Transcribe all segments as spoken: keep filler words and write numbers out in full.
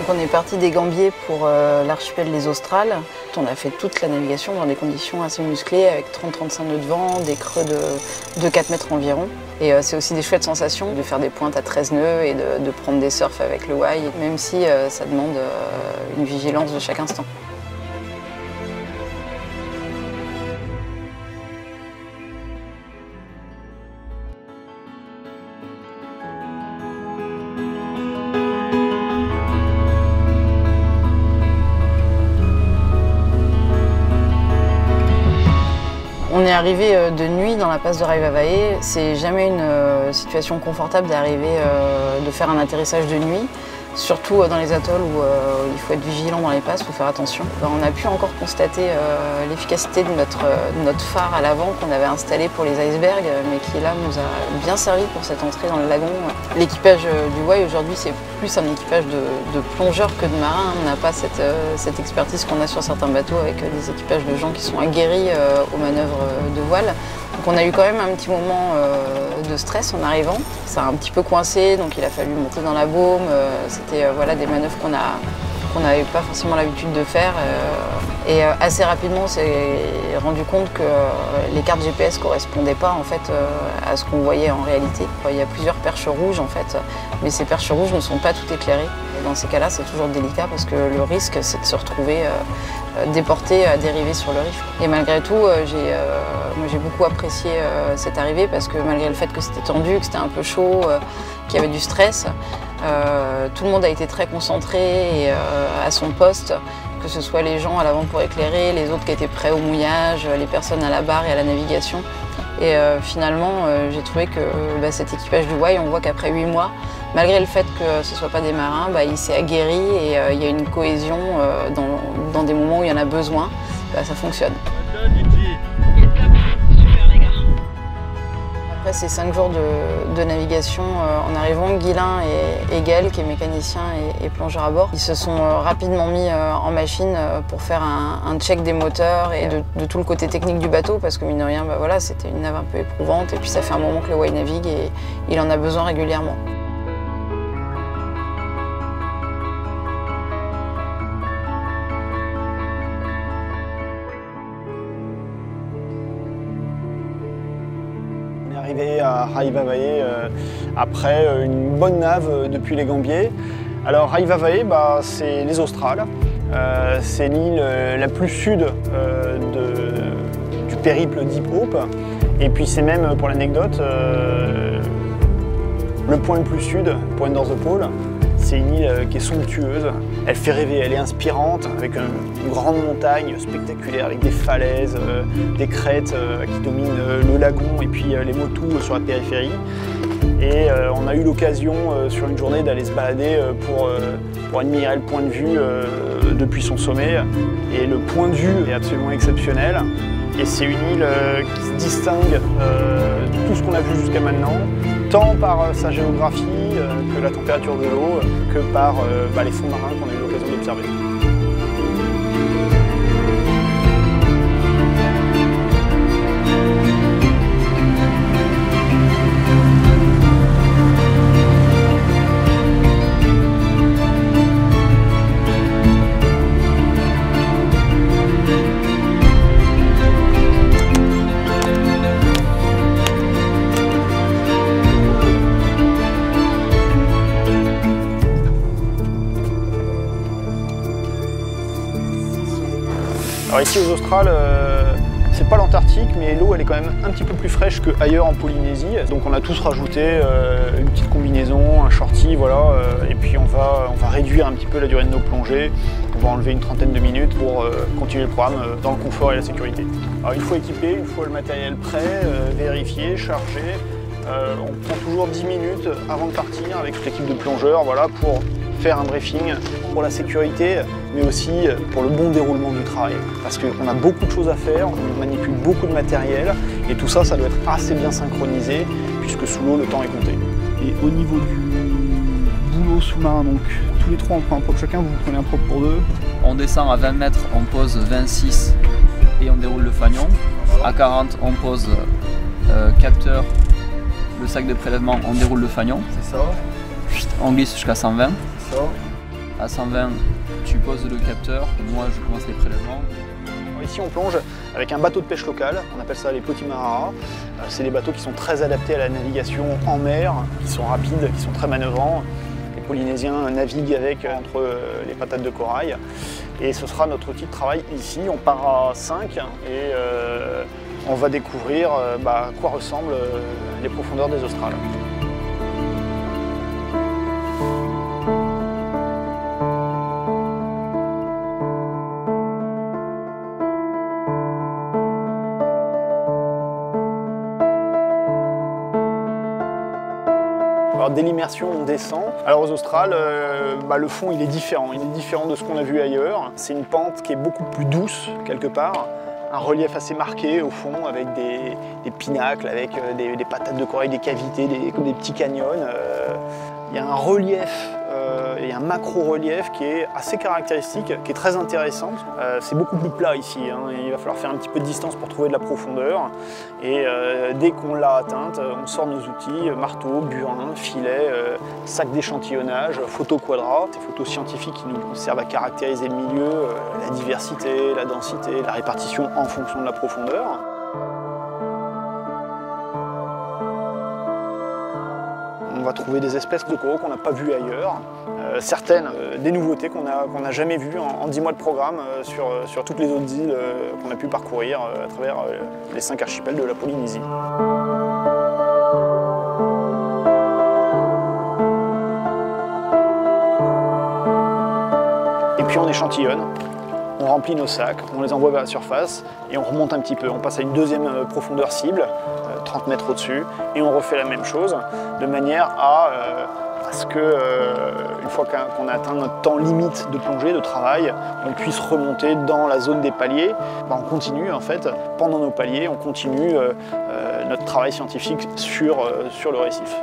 Donc on est parti des Gambiers pour euh, l'archipel des Australes. On a fait toute la navigation dans des conditions assez musclées avec trente à trente-cinq nœuds de vent, des creux de, de quatre mètres environ. Et euh, c'est aussi des chouettes sensations de faire des pointes à treize nœuds et de, de prendre des surfs avec le Y, même si euh, ça demande euh, une vigilance de chaque instant. On est arrivé de nuit dans la passe de Raivavae. C'est jamais une situation confortable d'arriver, de faire un atterrissage de nuit, surtout dans les atolls où il faut être vigilant dans les passes, il faut faire attention. On a pu encore constater l'efficacité de notre, de notre phare à l'avant qu'on avait installé pour les icebergs, mais qui là nous a bien servi pour cette entrée dans le lagon. L'équipage du Y aujourd'hui c'est plus un équipage de, de plongeurs que de marins. On n'a pas cette, cette expertise qu'on a sur certains bateaux avec des équipages de gens qui sont aguerris aux manœuvres de voile. Donc on a eu quand même un petit moment de stress en arrivant. Ça a un petit peu coincé, donc il a fallu monter dans la baume. C'était voilà, des manœuvres qu'on a qu'on n'avait pas forcément l'habitude de faire. Et assez rapidement, on s'est rendu compte que les cartes G P S ne correspondaient pas en fait, à ce qu'on voyait en réalité. Il y a plusieurs perches rouges, en fait, mais ces perches rouges ne sont pas toutes éclairées. Dans ces cas-là, c'est toujours délicat parce que le risque, c'est de se retrouver déporté, à dériver sur le riff. Et malgré tout, j'ai euh, j'ai beaucoup apprécié euh, cette arrivée parce que malgré le fait que c'était tendu, que c'était un peu chaud, euh, qu'il y avait du stress, euh, tout le monde a été très concentré et, euh, à son poste, que ce soit les gens à l'avant pour éclairer, les autres qui étaient prêts au mouillage, les personnes à la barre et à la navigation. Et euh, finalement, euh, j'ai trouvé que bah, cet équipage du Y, on voit qu'après huit mois, malgré le fait que ce ne soit pas des marins, bah, il s'est aguerri et euh, il y a une cohésion euh, dans, dans des moments où il y en a besoin, bah, ça fonctionne. Après ces cinq jours de, de navigation, euh, en arrivant, Guilain et, et Gaël, qui est mécanicien et, et plongeur à bord, ils se sont euh, rapidement mis euh, en machine euh, pour faire un, un check des moteurs et de, de tout le côté technique du bateau, parce que mine de rien, bah, voilà, c'était une nave un peu éprouvante et puis ça fait un moment que le Y navigue et il en a besoin régulièrement. Arrivé à Raivavae euh, après euh, une bonne nave euh, depuis les Gambiers. Alors Raivavae, bah, c'est les Australes. Euh, c'est l'île euh, la plus sud euh, de, du périple Deep Hope. Et puis c'est même, pour l'anecdote, euh, le point le plus sud, Point North Pole. C'est une île qui est somptueuse, elle fait rêver, elle est inspirante, avec une grande montagne spectaculaire, avec des falaises, euh, des crêtes euh, qui dominent euh, le lagon et puis euh, les motus sur la périphérie. Et euh, on a eu l'occasion euh, sur une journée d'aller se balader euh, pour, euh, pour admirer le point de vue euh, depuis son sommet. Et le point de vue est absolument exceptionnel. Et c'est une île euh, qui se distingue euh, de tout ce qu'on a vu jusqu'à maintenant, tant par euh, sa géographie euh, que la température de l'eau, que par euh, bah, les fonds marins qu'on a eu l'occasion d'observer. Alors ici aux Australes, euh, c'est pas l'Antarctique, mais l'eau elle est quand même un petit peu plus fraîche qu'ailleurs en Polynésie. Donc on a tous rajouté euh, une petite combinaison, un shorty, voilà, euh, et puis on va, on va réduire un petit peu la durée de nos plongées. On va enlever une trentaine de minutes pour euh, continuer le programme euh, dans le confort et la sécurité. Alors une fois équipé, une fois le matériel prêt, euh, vérifié, chargé, euh, on prend toujours dix minutes avant de partir avec toute l'équipe de plongeurs, voilà, pour faire un briefing pour la sécurité, mais aussi pour le bon déroulement du travail. Parce qu'on a beaucoup de choses à faire, on manipule beaucoup de matériel, et tout ça, ça doit être assez bien synchronisé, puisque sous l'eau, le temps est compté. Et au niveau du boulot sous-marin, donc tous les trois on prend un prop chacun, vous prenez un prop pour deux. On descend à vingt mètres, on pose vingt-six et on déroule le fanion. À quarante, on pose euh, capteur, le sac de prélèvement, on déroule le fanion. C'est ça. On glisse jusqu'à cent vingt. Ça. À cent vingt, tu poses le capteur, moi je commence les prélèvements. Ici on plonge avec un bateau de pêche local, on appelle ça les Potimarara. C'est des bateaux qui sont très adaptés à la navigation en mer, qui sont rapides, qui sont très manœuvrants. Les Polynésiens naviguent avec entre les patates de corail. Et ce sera notre outil de travail ici. On part à cinq et euh, on va découvrir euh, bah, à quoi ressemblent euh, les profondeurs des Australes. Alors dès l'immersion, on descend. Alors aux Australes, euh, bah, le fond il est différent. Il est différent de ce qu'on a vu ailleurs. C'est une pente qui est beaucoup plus douce quelque part. Un relief assez marqué au fond avec des, des pinacles, avec euh, des, des patates de corail, des cavités, des, comme des petits canyons. Euh, il y a un relief euh, et un macro-relief qui est assez caractéristique, qui est très intéressant. Euh, c'est beaucoup plus plat ici, hein. Il va falloir faire un petit peu de distance pour trouver de la profondeur. Et euh, dès qu'on l'a atteinte, on sort nos outils, marteau, burin, filet, euh, sac d'échantillonnage, photo quadra, des photos scientifiques qui nous servent à caractériser le milieu, euh, la diversité, la densité, la répartition en fonction de la profondeur. On va trouver des espèces de coraux qu'on n'a pas vues ailleurs, euh, certaines euh, des nouveautés qu'on n'a qu'on n'a jamais vues en, en dix mois de programme euh, sur, sur toutes les autres îles euh, qu'on a pu parcourir euh, à travers euh, les cinq archipels de la Polynésie. Et puis on échantillonne. On remplit nos sacs, on les envoie vers la surface et on remonte un petit peu. On passe à une deuxième profondeur cible, trente mètres au-dessus, et on refait la même chose de manière à, euh, à ce que, euh, une fois qu'on a atteint notre temps limite de plongée, de travail, on puisse remonter dans la zone des paliers. Ben, on continue en fait, pendant nos paliers, on continue euh, euh, notre travail scientifique sur, euh, sur le récif.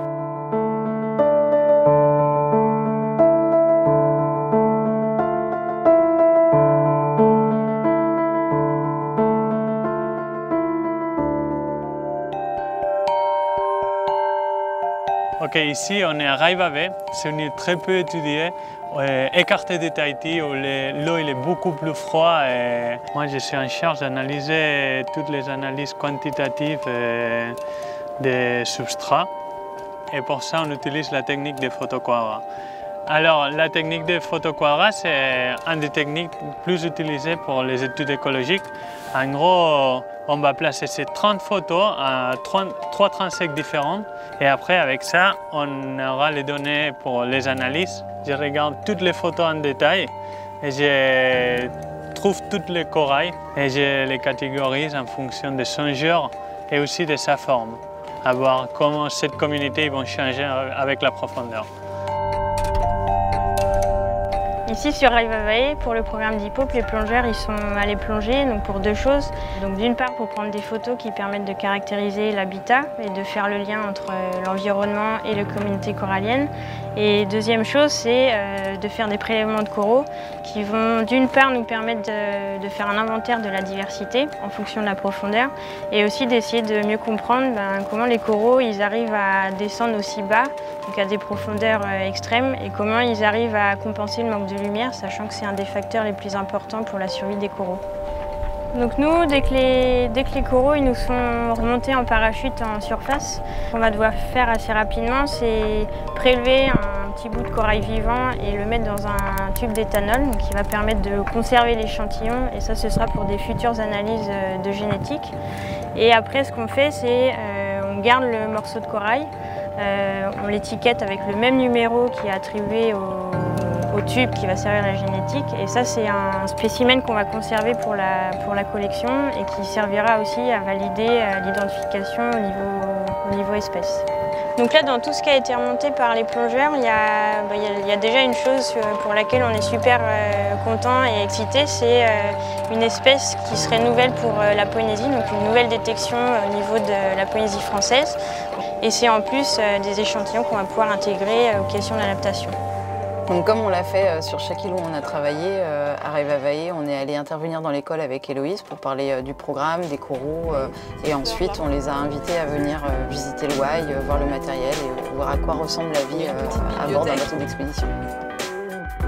Ok, ici on est à Raiva Bay, c'est une île très peu étudiée, euh, écartée de Tahiti où l'eau est beaucoup plus froide. Et moi je suis en charge d'analyser toutes les analyses quantitatives euh, des substrats et pour ça on utilise la technique des photoquadras. Alors la technique des photoquadras c'est une des techniques plus utilisées pour les études écologiques. En gros, on va placer ces trente photos à trois transects différents et après avec ça, on aura les données pour les analyses. Je regarde toutes les photos en détail et je trouve toutes les corails et je les catégorise en fonction de son genre et aussi de sa forme, à voir comment cette communauté va changer avec la profondeur. Ici sur Raiva Bay, pour le programme d'I P O P, les plongeurs ils sont allés plonger donc pour deux choses. Donc d'une part pour prendre des photos qui permettent de caractériser l'habitat et de faire le lien entre l'environnement et la communauté corallienne. Et deuxième chose, c'est euh, de faire des prélèvements de coraux qui vont d'une part nous permettre de, de faire un inventaire de la diversité en fonction de la profondeur et aussi d'essayer de mieux comprendre ben, comment les coraux ils arrivent à descendre aussi bas, donc à des profondeurs euh, extrêmes, et comment ils arrivent à compenser le manque de lumière, sachant que c'est un des facteurs les plus importants pour la survie des coraux. Donc nous, dès que, les, dès que les coraux ils nous sont remontés en parachute en surface, ce qu'on va devoir faire assez rapidement, c'est prélever un petit bout de corail vivant et le mettre dans un tube d'éthanol qui va permettre de conserver l'échantillon, et ça ce sera pour des futures analyses de génétique. Et après ce qu'on fait, c'est euh, on garde le morceau de corail, euh, on l'étiquette avec le même numéro qui est attribué au, au tube qui va servir à la génétique, et ça c'est un spécimen qu'on va conserver pour la, pour la collection et qui servira aussi à valider l'identification au niveau, au niveau espèce. Donc là, dans tout ce qui a été remonté par les plongeurs, il y a, bah, il y a, il y a déjà une chose pour laquelle on est super euh, content et excité, c'est euh, une espèce qui serait nouvelle pour euh, la Polynésie, donc une nouvelle détection au niveau de la Polynésie française. Et c'est en plus euh, des échantillons qu'on va pouvoir intégrer euh, aux questions d'adaptation. Donc comme on l'a fait sur chaque île où on a travaillé, euh, à Raiva Bay, on est allé intervenir dans l'école avec Héloïse pour parler euh, du programme, des coraux, euh, et ensuite on les a invités à venir euh, visiter le Wai, euh, voir le matériel et euh, voir à quoi ressemble la vie euh, à bord d'un bateau d'expédition.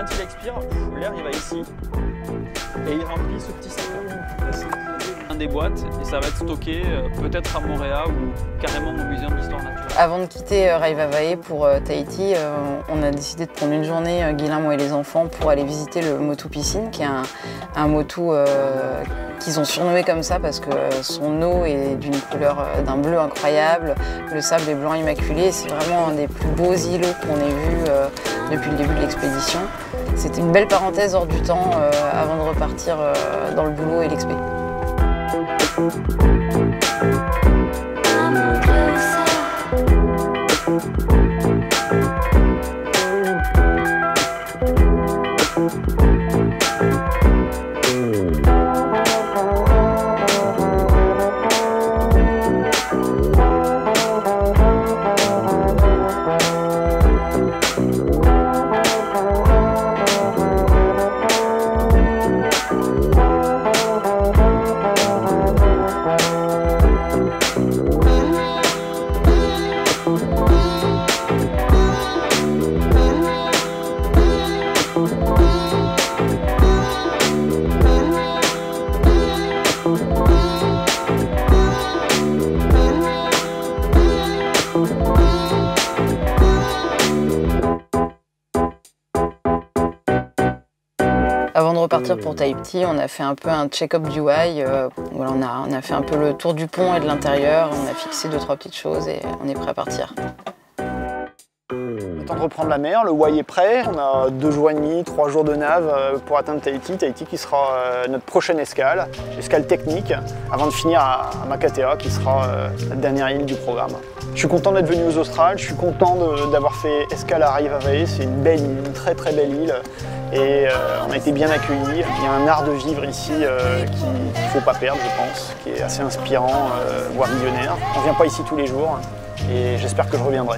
quand il expire, l'air il va ici et il remplit ce petit sac dans des boîtes et ça va être stocké euh, peut-être à Montréal ou carrément au Muséum d'Histoire Naturelle. Avant de quitter euh, Raivavae pour euh, Tahiti, euh, on a décidé de prendre une journée, euh, Guilain, moi et les enfants, pour aller visiter le Motu Piscine, qui est un, un motu euh, qu'ils ont surnommé comme ça parce que son eau est d'une couleur, euh, d'un bleu incroyable, le sable est blanc immaculé, c'est vraiment un des plus beaux îlots qu'on ait vus euh, depuis le début de l'expédition. C'était une belle parenthèse hors du temps euh, avant de repartir euh, dans le boulot et l'expé. Avant de repartir pour Tahiti, on a fait un peu un check-up du Wai. Euh, voilà, on, a, on a fait un peu le tour du pont et de l'intérieur. On a fixé deux, trois petites choses et on est prêt à partir. On attend de reprendre la mer, le Wai est prêt. On a deux jours et demi, trois jours de nave pour atteindre Tahiti. Tahiti qui sera notre prochaine escale, escale technique, avant de finir à Makatea qui sera la dernière île du programme. Je suis content d'être venu aux Australes, je suis content d'avoir fait escale à Raivavae. C'est une belle île, une très très belle île. Et euh, on a été bien accueillis. Il y a un art de vivre ici euh, qu'il ne faut pas perdre, je pense, qui est assez inspirant, euh, voire millionnaire. On ne vient pas ici tous les jours et j'espère que je reviendrai.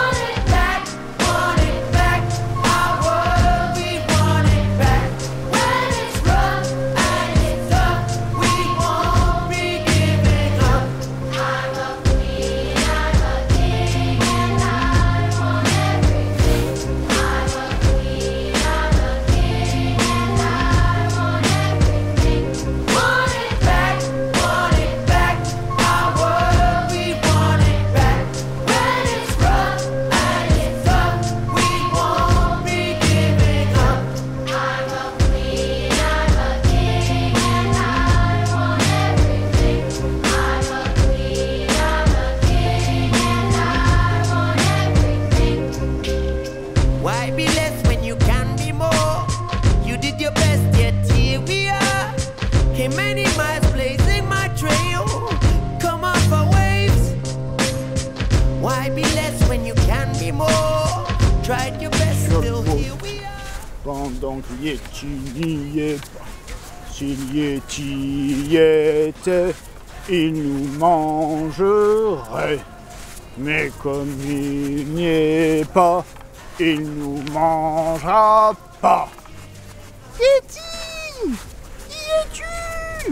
Pendant qu'il y est, tu n'y es pas. S'il y est, tu y étais, il nous mangerait. Mais comme il n'y est pas, il nous mangera pas. Yeti, y es-tu?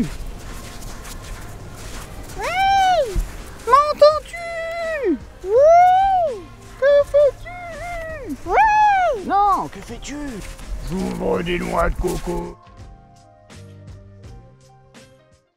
Oui, m'entends-tu? Oui, que fais-tu? Oui. Non, que fais-tu? J'ouvre des noix de coco.